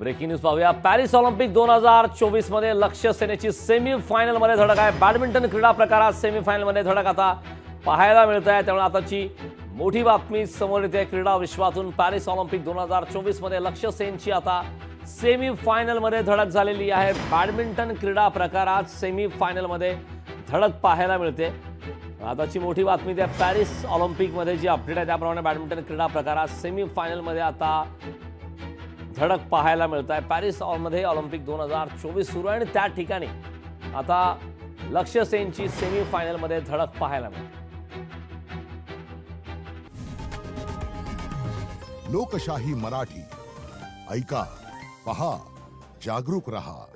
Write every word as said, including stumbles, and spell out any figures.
Breaking news पाहूया। Paris Olympic दोन हजार चोवीस मध्ये लक्ष्य सेनेची सेमी फायनल मध्ये धडक आहे। बॅडमिंटन क्रीडा प्रकारात सेमी फायनल मध्ये धडक आता पाहायला मिळत आहे। त्यामुळे आताची मोठी बातमी समोर येते क्रीडा विश्वातून। पॅरिस ऑलिम्पिक दोन हजार चोवीस मध्ये लक्ष्य सेनची आता सेमी फायनल मध्ये धडक झालेली आहे। बॅडमिंटन क्रीडा प्रकारात सेमी फायनल मध्ये धडक पाहायला मिळते। आताची मोठी बातमी त्या पॅरिस ऑलिम्पिक मध्ये जी अपडेट आहे त्याप्रमाणे बॅडमिंटन क्रीडा प्रकारात सेमी फायनल मध्ये आता धडक पाहायला मिळत आहे। पॅरिस मध्ये ऑलिम्पिक दोन हजार चोवीस सुरू आहे आणि त्या ठिकाणी आता लक्ष्य सेनची सेमी फायनल मध्ये धडक पाहायला मिळते। लोकशाही मराठी ऐका, पहा, जागरूक रहा।